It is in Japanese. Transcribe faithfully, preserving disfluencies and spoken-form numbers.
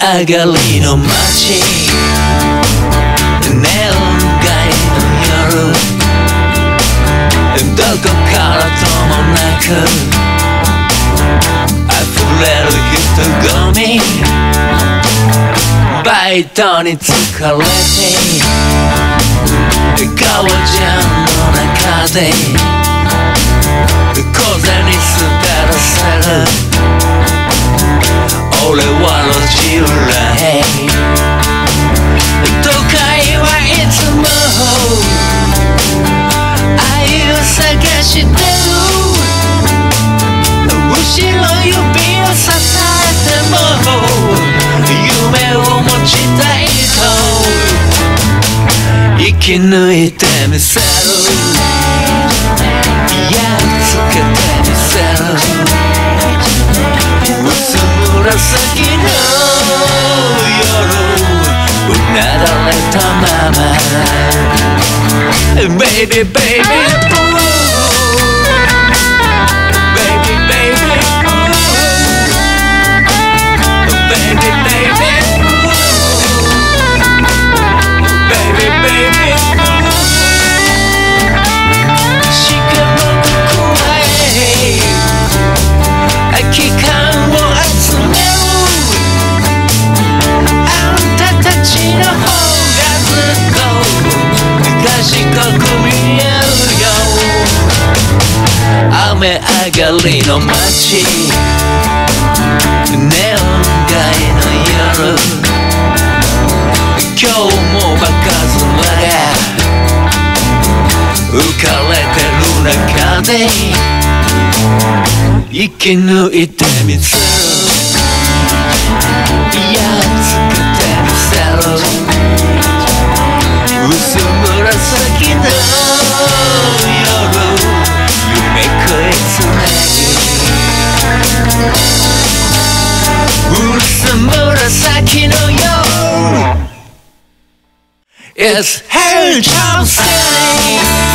上がりの街、ネオン街の夜、どこからともなく溢れる人混み、バイトに疲れて革ジャンの中で小銭捨てらせる俺は路地裏へ、都会はいつも愛を探してる、後ろ指をさされても夢を持ちたいと生き抜いてみせる、やっつけてみせる、うすむらさきの夜、うなだれたまま Baby baby ooh Baby baby ooh Baby baby ooh Baby baby ooh しかもここへ空き缶を集める、あんたたちの方がずっと賢く見えるよ、雨上がりの街、ネオン街の夜、今日もバカ面が浮かれてる中で生き抜いてみせる、やっつけてみせる、うすむらさきの夜、夢食いつなぎ、うすむらさきの夜 It's Hey Jam-studio